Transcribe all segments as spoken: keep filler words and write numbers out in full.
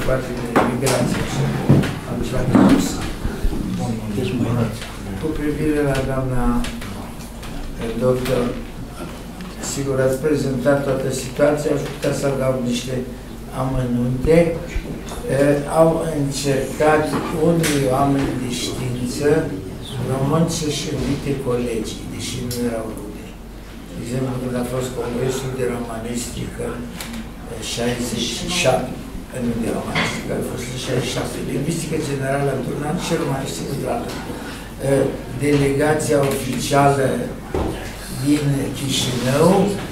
parte de migrație și altceva de spus. Cu privire la doamna doctor, sigur ați prezentat toată situația, aș putea să adaug niște amănunte. Au încercat unii oameni de știință români să-și invite colegii, deși nu erau rude. De exemplu, când a fost Congresul de Romanistică șaizeci și șapte, nu de romanistică, a fost în șaizeci și șapte, lingvistică generală într-un și romanistică într-altă. Delegația oficială din Chișinău,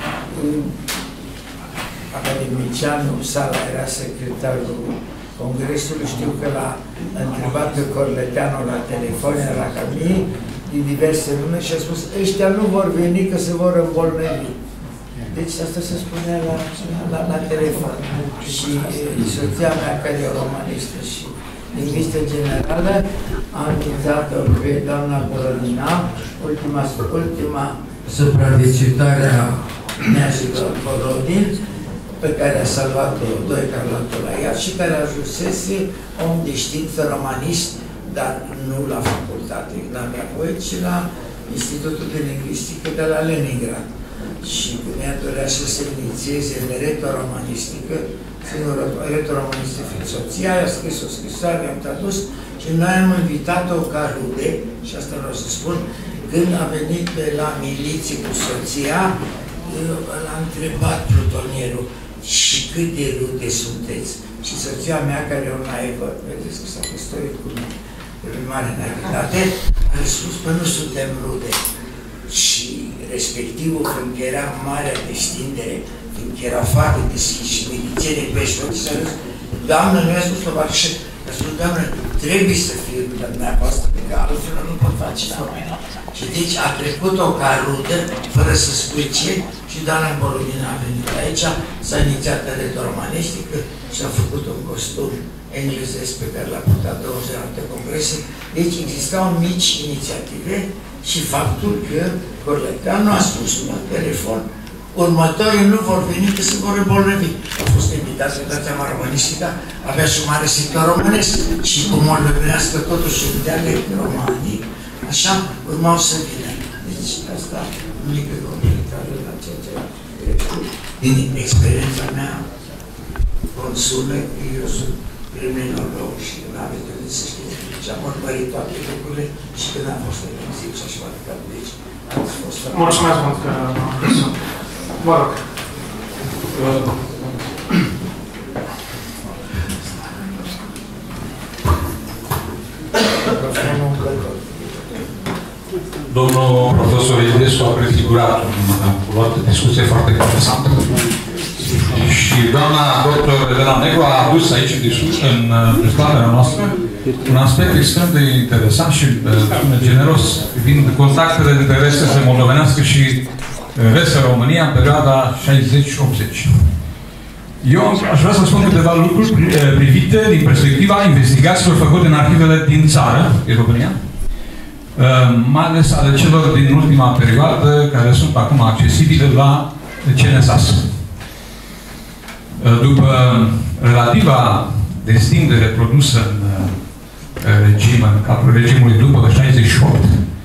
academicianul Sala era secretarul Congresului, știu că l-a întrebat pe Corleteanu la telefon, la Camii, din diverse lume și a spus, ăștia nu vor veni că se vor îmbolnăvi. Deci asta se spunea la, la, la telefon. Și soția mea, care e romanistă și lingvistă generală, a invitat-o pe doamna Borodina, ultima, ultima supraviețuitoare a neașilor Borodin, pe care a salvat-o, doi care l-au luat la ea și care ajunsese om de știință romanist, dar nu la facultate, la Neapoi, ci la Institutul de Lingvistică de la Leningrad. Și când ea dorea să se inițieze în retoromanistică, singură retoromanistică fiind soția, i-a scris o scrisoare, i-am tradus și noi am invitat-o ca rude, și asta vreau să spun, când a venit pe la miliție cu soția, l-a întrebat plutonierul, și cât de rude sunteți? Și soția mea, care e o naivă, vedeți că s-a căsătorit cu mine, de mare naivitate, a răspuns, că nu suntem rude. Și respectivul, fiindcă era marea destindere, fiindcă era foarte deschis și milițiene pe și s-a zis, doamnă, nu i-a spus la și a spus, doamnă, trebuie să fie ruda dumneavoastră, pentru că altfel nu pot face nimic. Și deci a trecut-o ca rudă, fără să spui ce, și doamna Borodina a venit aici, s-a inițiat în retoromanistică și a făcut un costum englezesc pe care l-a purtat douăzeci de alte congrese. Deci existau mici inițiative și faptul că Corleteanu a spus la telefon, următorii nu vor veni că se vor îmbolnăvi. A fost invitat să dați seama românistica, avea și un mare sector românesc și cum o lăbenească totuși în dialect romanic, așa urmau să vină. Deci asta nu e pe completare la ceea ce din experiența mea consulă, eu sunt criminolog și nu aveți de să știți. Și am urmărit toate lucrurile și când am fost în exil și așa mai departe. Deci, ați fost... Mulțumesc mult că am prins. Vă rog. Domnul profesor Iliescu a prefigurat o discuție foarte interesantă. Și doamna doctor Elena Negru a adus aici în dezbaterea noastră un aspect extrem de interesant și generos privind contactele dintre restul moldovenească și restul România în perioada șaizeci optzeci. Eu aș vrea să spun câteva lucruri privite din perspectiva investigațiilor făcute în arhivele din țară, din România, mai ales ale celor din ultima perioadă, care sunt acum accesibile la C N S A S. După relativa destindere produsă în regim, în cadrul regimului după șaizeci și opt,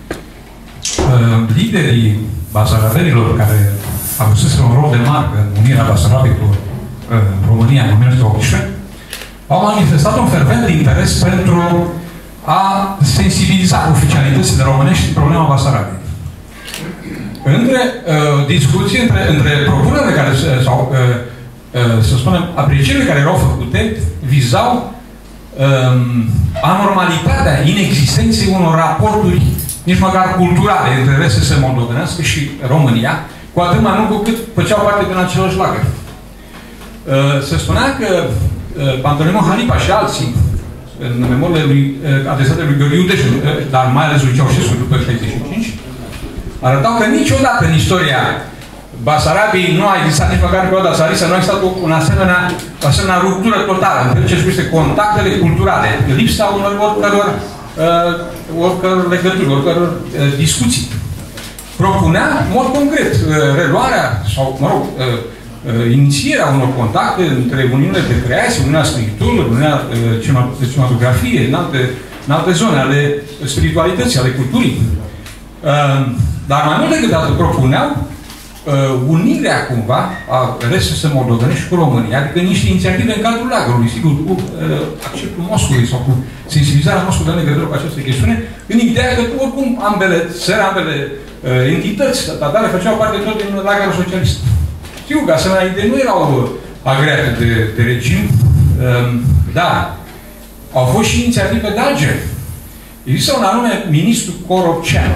liderii basarabenilor care au avut un rol de marcă în unirea Basarabiilor în România în o mie nouă sute optsprezece, au manifestat un fervent interes pentru a sensibiliza oficialitățile românești în problema Basarabiei. Între uh, discuții, între, între propunerile care sau uh, să spunem, aprecierile care erau făcute vizau um, anormalitatea inexistenței unor raporturi nici măcar culturale între R S S moldovenească și România, cu atât mai mult cu cât făceau parte din același lagăr. Uh, se spunea că uh, Pantolimon Hanipa și alții, în memoriile lui, uh, adresate lui Gheorghiu Deșu, uh, dar mai ales lui Ceaușescu după șaizeci și cinci, arătau că niciodată în istoria Basarabiei nu a existat nici măcar pe Oda Țarisă, nu a existat un asemenea, o asemenea ruptură totală între ce privește contactele culturale, lipsa unor oricăror, uh, oricăror legături, oricăror uh, discuții. Propunea, în mod concret, uh, reluarea sau, mă rog, uh, inițierea unor contacte între uniunile de creație, uniunea scripturilor, uniunea uh, cinematografiei, în alte, în alte zone ale spiritualității, ale culturii. Uh, dar mai mult decât atât propuneau uh, unirea cumva a restul moldovenești cu România, adică niște inițiative în cadrul lagărului, sigur, cu uh, acceptul Moscovei sau cu sensibilizarea Moscovei în legătură cu această chestiune, în ideea că oricum ambele țări, ambele uh, entități statale făceau parte tot din lagărul socialist. Știu că asemenea idei nu erau agreate de, de regim, uh, dar au fost și inițiative de alt gen. Există un anume ministru Coropceanu,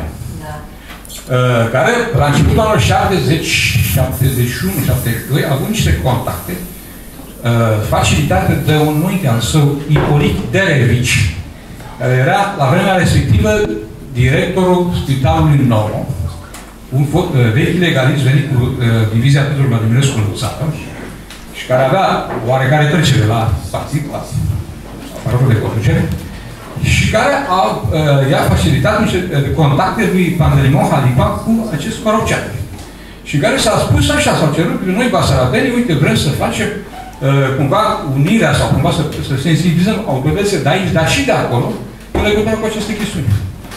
care, la începutul anului șaptezeci, șaptezeci și unu, șaptezeci și doi, a avut niște contacte uh, facilitate de un unchi al său, Ipolit Derevici, care era, la vremea respectivă, directorul Spitalului Nou, un uh, vechi legalist venit cu uh, divizia Petru Vladimirescu în țară, și care avea oarecare trecere la partid, la aparatul de conducere, și care a, uh, i-a facilitat niște uh, contacte lui Pantelimon Halipa cu acest Coropceanu. Și care s-a spus așa, s-au cerut pe noi, basarabenii, uite, vrem să facem uh, cumva unirea sau cumva să, să sensibilizăm autoritățile de aici, dar și de acolo, în legătură cu aceste chestiuni.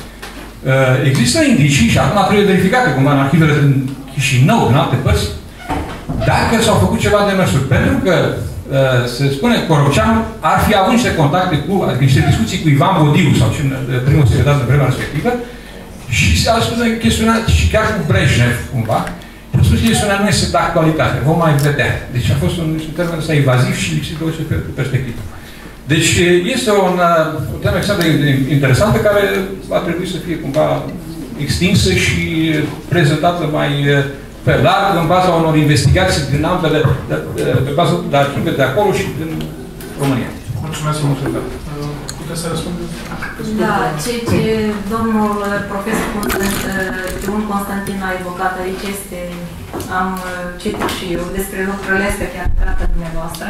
Uh, există indicii, și acum trebuie verificate, cumva în arhivele din Chișinău, în alte părți, dacă s-au făcut ceva de măsuri. Pentru că se spune că Coropceanu ar fi avut niște contacte cu, adică niște discuții cu Ivan Bodiu sau cine, primul secretar de vremea respectivă, și a spus că chestiunea, și chiar cu Brejnev, cumva, și a spus că chestiunea nu este de actualitate, vom mai vedea. Deci a fost un, un termen ăsta evaziv și lipsit de orice perspectivă. Deci este o, o temă extrem de interesantă care va trebui să fie cumva extinsă și prezentată mai pe larg, în baza unor investigații din ambele, de, de, pe bază de arhive de acolo și din România. Mulțumesc mult. Puteți să răspundeți? Da, ceea ce domnul profesor Timun Constantin a evocat aici este, am citit și eu despre lucrurile astea chiar trată dumneavoastră,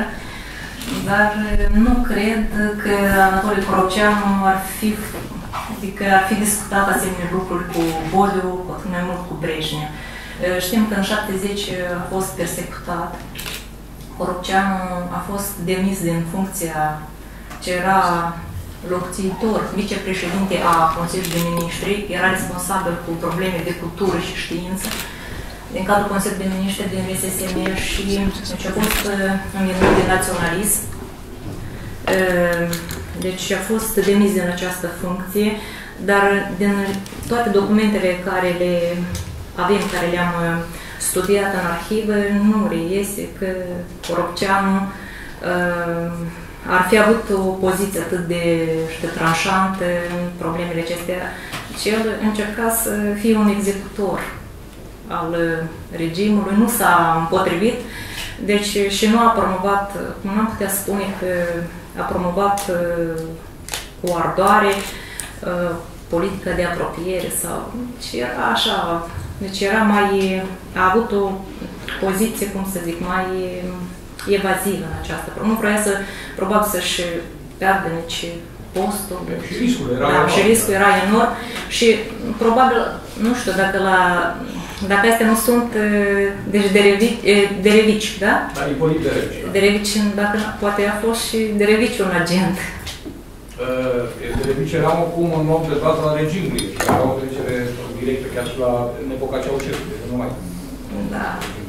dar nu cred că Anatole Coropceanu ar fi, adică ar fi discutat asemenea lucruri cu Bodiu, cu atât mai mult cu Brejnev. Știm că în șaptezeci a fost persecutat. Coropceanu a fost demis din funcția ce era locțitor, vicepreședinte a Consiliului de Ministri, era responsabil cu probleme de cultură și știință din cadrul Consiliului de Ministri din R S S M și deci, a fost învinuit de naționalism. Deci a fost demis din această funcție, dar din toate documentele care le avem, care le-am studiat în arhivă, nu reiese că Coropceanu uh, ar fi avut o poziție atât de, de tranșantă în problemele acestea. Și el încerca să fie un executor al regimului, nu s-a împotrivit, deci și nu a promovat, nu am putea spune că a promovat uh, cu ardoare uh, politica de apropiere sau, și era așa. Deci era mai, a avut o poziție, cum să zic, mai evazivă în această. Nu vrea să, probabil să-și piardă nici postul. Și riscul era da, enorm. Și riscul era enorm. Și probabil, nu știu, dacă la, dacă astea nu sunt, deci Derevici, Derevici, da? Da, Ipolit Derevici. Derevici, dacă poate a fost și Derevici un agent. Derevici era acum un om de bază la regimului și era o trecere directă chiar și la în epoca Ceaușescu, nu mai. Da.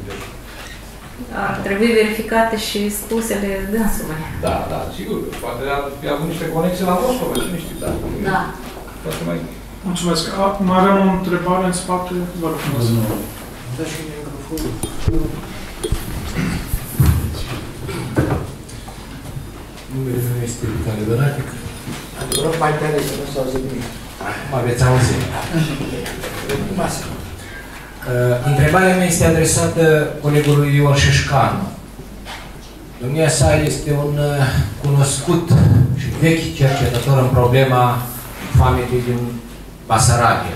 Ar trebui verificate și spusele dânsului. Da, da, sigur. Poate ar fi avut niște conexii la Moscova, nu știu, da. Da. Poate mai... Mulțumesc. Acum avem o întrebare în spate. Vă rog frumos. Da, și microfonul. Numele meu este Vitale Donatic. Vă rog mai tare să nu s-au auzit nimic. Mă veți auzi. Masă. Uh, întrebarea mea este adresată colegului Ion Șeșcanu. Domnia sa este un uh, cunoscut și vechi cercetător în problema foametei din Basarabia.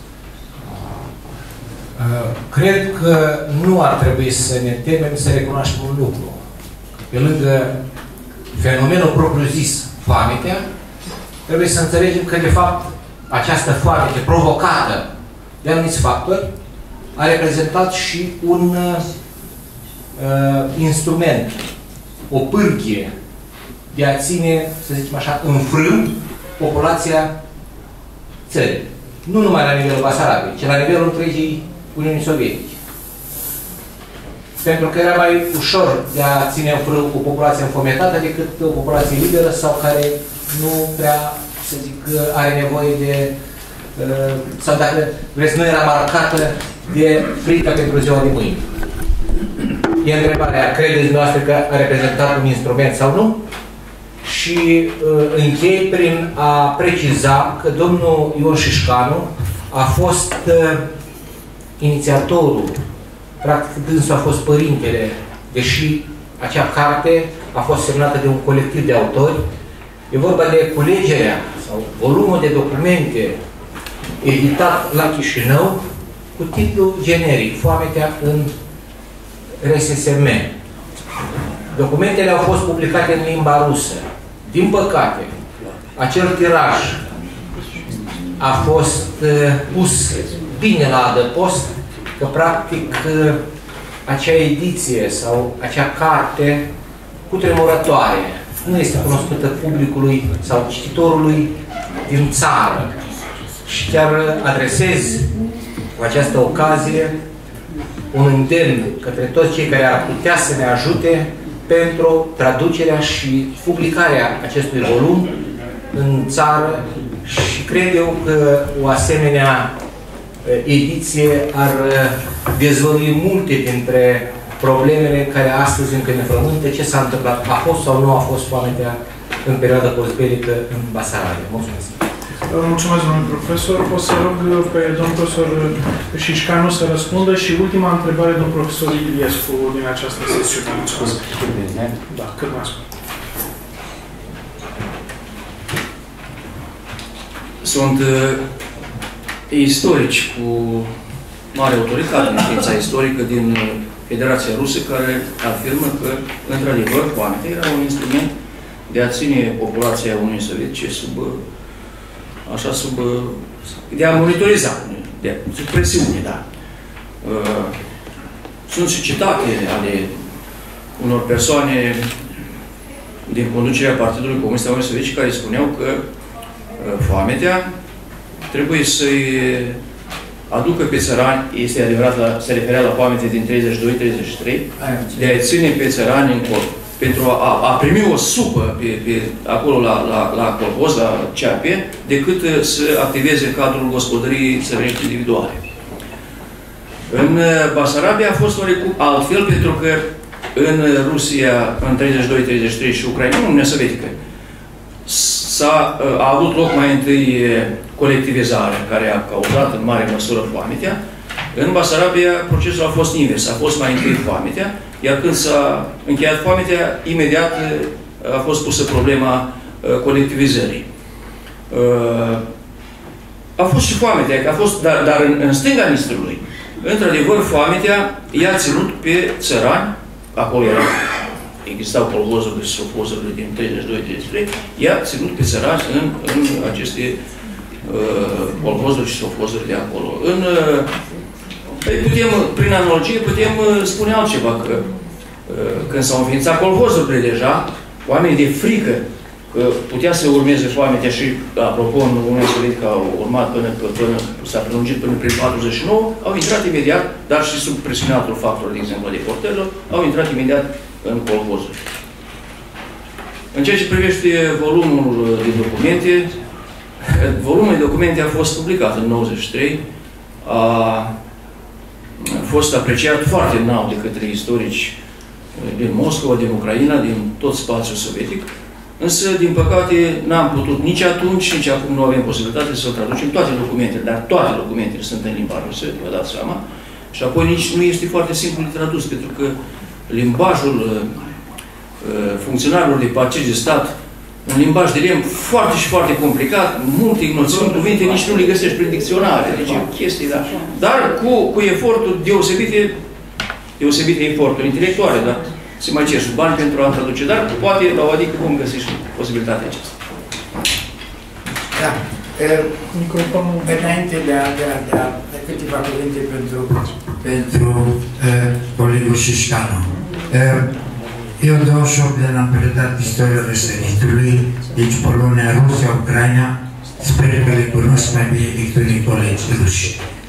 Uh, cred că nu ar trebui să ne temem să recunoaștem un lucru. Pe lângă fenomenul propriu-zis, foametea, trebuie să înțelegem că, de fapt, această foamete provocată de anumiți factori a reprezentat și un uh, uh, instrument, o pârghie de a ține, să zicem așa, în frâu populația țării. Nu numai la nivelul Basarabiei, ci la nivelul întregii Uniunii Sovietice. Pentru că era mai ușor de a ține în frâu o populație înfometată decât o populație liberă sau care nu prea, să zic, are nevoie de, sau dacă vreți, nu era marcată de frica pentru ziua de mâine. E întrebarea, credeți dumneavoastră că a reprezentat un instrument sau nu? Și uh, închei prin a preciza că domnul Ion Șișcanu a fost uh, inițiatorul, practic dânsul a fost părintele, deși acea carte a fost semnată de un colectiv de autori. E vorba de culegerea sau volumul de documente editat la Chișinău cu titlu generic, Foametea în R S S M. Documentele au fost publicate în limba rusă. Din păcate, acel tiraj a fost uh, pus bine la adăpost, că practic uh, acea ediție sau acea carte cutremurătoare nu este cunoscută publicului sau cititorului din țară. Și chiar adresez cu această ocazie un îndemn către toți cei care ar putea să ne ajute pentru traducerea și publicarea acestui volum în țară și cred eu că o asemenea ediție ar dezvălui multe dintre problemele care astăzi încă ne frământă, ce s-a întâmplat, a fost sau nu a fost foametea în perioada postbelică în Basarabia. Mulțumesc! Mulțumesc, domnul profesor. O să rog pe domnul profesor Șișcanu să răspundă și ultima întrebare, domnul profesor Iliescu, din această sesiune. Mulțumesc. Da, cât mai scurt. Sunt uh, istorici cu mare autoritate în știința istorică din Federația Rusă care afirmă că, într-adevăr, foametea era un instrument de a ține populația Uniunii Sovietice sub așa sub, de a monitoriza, de sub presiune, da. Sunt și citate ale unor persoane din conducerea Partidului Comunist al Uniunii Sovietice care spuneau că foametea trebuie să-i aducă pe țărani, este adevărat, la, se referea la foamete din treizeci și doi treizeci și trei, de a ține pe țărani în corp. Pentru a, a primi o supă pe, pe, acolo la, la, la colhoz, la C A P, decât să activeze în cadrul gospodăriei țărănești individuale. În Basarabia a fost oarecum altfel, pentru că în Rusia, în treizeci și doi treizeci și trei și Ucraina, în Uniunea Sovietică, s-a a avut loc mai întâi colectivizarea, care a cauzat în mare măsură foametea. În Basarabia, procesul a fost invers. A fost mai întâi foametea, iar când s-a încheiat foametea, imediat a fost pusă problema colectivizării. A fost și foametea, a fost, dar, dar în, în stânga Nistrului, într-adevăr, foametea i-a ținut pe țărani, acolo era, existau colhozurile și sofozurile din treizeci și doi treizeci și trei, i-a ținut pe țărani în, în aceste uh, colhozuri și sofozuri de acolo. În, uh, putem, prin analogie, putem uh, spune altceva, că uh, când s-au înființat colhozurile deja, oamenii de frică că putea să urmeze foametea și, apropo, în Uniunea Sovietică au urmat până, până s-a prelungit până prin patruzeci și nouă, au intrat imediat, dar și sub presiunea altor factori, de exemplu, de portelor, au intrat imediat în colhozuri. În ceea ce privește volumul de documente, volumul de documente a fost publicat în nouăzeci și trei, a fost apreciat foarte înalt de către istorici din Moscova, din Ucraina, din tot spațiul sovietic. Însă, din păcate, n-am putut nici atunci, nici acum nu avem posibilitate să traducem toate documentele, dar toate documentele sunt în limba rusă, vă dați seama. Și apoi nici nu este foarte simplu de tradus, pentru că limbajul uh, funcționarilor de partid de stat, un limbaj de lemn foarte și foarte complicat, multe noțiuni, cuvinte, nici nu le găsești prin dicționare, deci chestii, da. Dar cu, cu eforturi deosebite, deosebite eforturi intelectuale, da. Se mai cer și bani pentru a traduce, dar poate la o adică vom găsi și posibilitatea aceasta. Da. Microfonul. Înainte de a, de a, de a de câteva cuvinte pentru, pentru uh, colegul Șișcanu. Eu douăzeci și opt de ani am predat istoria răsăritului, deci Polonia, Rusia, Ucraina, sper că le cunosc mai bine decât unii colegi ruși.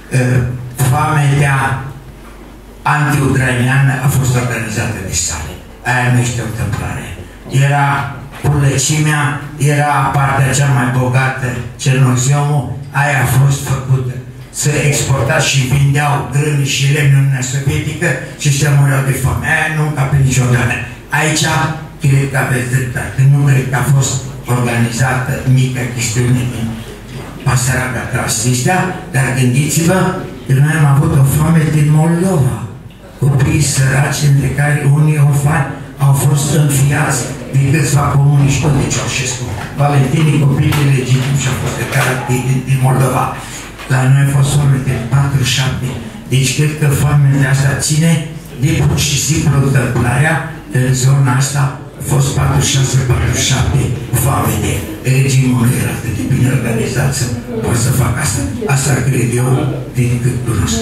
Foametea anti-ucraineană a fost organizată de Stalin. Aia nu este o întâmplare. Era pulăcimea, era partea cea mai bogată, Cernoziomul, aia a fost făcută. Să exporta și vindeau grâni și lemn în Uniunea Sovietică și ăștia mureau de foame. Aia nu încapă niciodată. Aici, cred că aveți dreptate. Nu cred că a fost organizată mică chestiune din Basarabia, Transnistria, dar gândiți-vă că noi am avut o foame din Moldova. Copiii săraci, între care unii orfani au fost înfiați de câțiva comuniști de Ceaușescu. Valentinii, copiii legitimi și-au fost declarați din, din Moldova. La noi a fost foame de patruzeci și șapte. Deci cred că foamea de asta ține de pur și simplu întâmplarea în zona asta a fost patruzeci și șase patruzeci și șapte foame de regimul nu era atât de bine organizat să poată să facă asta. Asta cred eu din cât cunosc.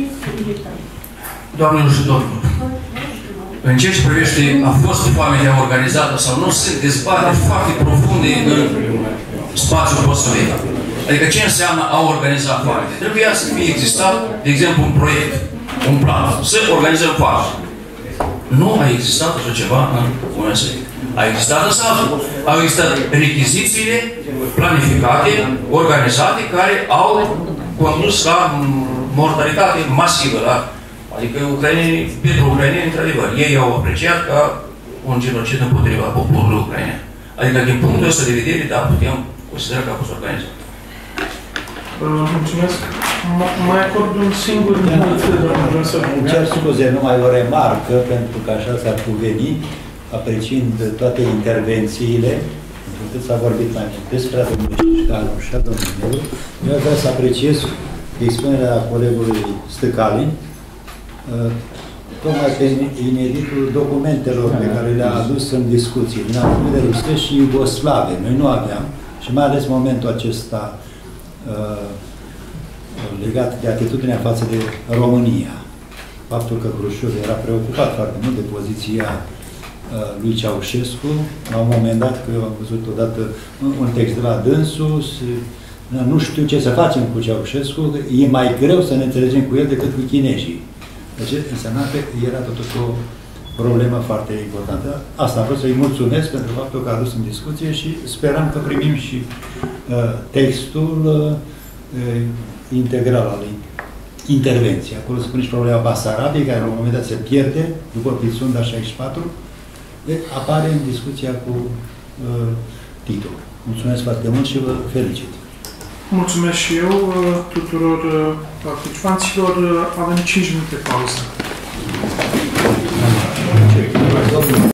Doamnelor și domnilor, în ceea ce privește a fost foamea organizată sau nu, se dezbate foarte profunde în spațiul post-soviet. Adică ce înseamnă a organiza foamea? Trebuia să fie existat, de exemplu, un proiect, un plan, să organizăm foamea. Nu a existat așa ceva în Uniunea Sovietică. A existat însă altul. Au existat rechizițiile planificate, organizate, care au condus la mortalitate masivă. La, adică ucrainenii, pentru ucraineni, într-adevăr, ei au apreciat ca un genocid împotriva poporului ucrainean. Adică, din punctul ăsta de vedere, da, putem considera că a fost organizat. Mulțumesc. Mai acord un singur minut, doamnă Răsăr. Îmi cer scuze, numai o remarcă, pentru că așa s-ar cuveni, apreciind toate intervențiile, pentru că s-a vorbit mai mult despre domnul Șișcanu și a domnului meu, eu vreau să apreciez expunerea colegului Stăcalin, tocmai pe ineditul documentelor pe care le-a adus în discuții, din anumite rusești și iugoslave. Noi nu aveam, și mai ales momentul acesta legat de atitudinea față de România. Faptul că Hrușciov era preocupat foarte mult de poziția uh, lui Ceaușescu. La un moment dat, că eu am văzut odată un text de la dânsul, nu știu ce să facem cu Ceaușescu, e mai greu să ne înțelegem cu el decât cu chinezii. Deci însemna că era totuși o problemă foarte importantă. Asta am vrut să-i mulțumesc pentru faptul că a adus în discuție și sperăm că primim și uh, textul uh, integral al intervenției. Acolo se pune și problema Basarabiei, care la un moment dat se pierde după Pitsunda șaizeci și patru, deci apare în discuția cu uh, Tito. Mulțumesc foarte mult și vă felicit. Mulțumesc și eu tuturor participanților. Avem cinci minute pauză.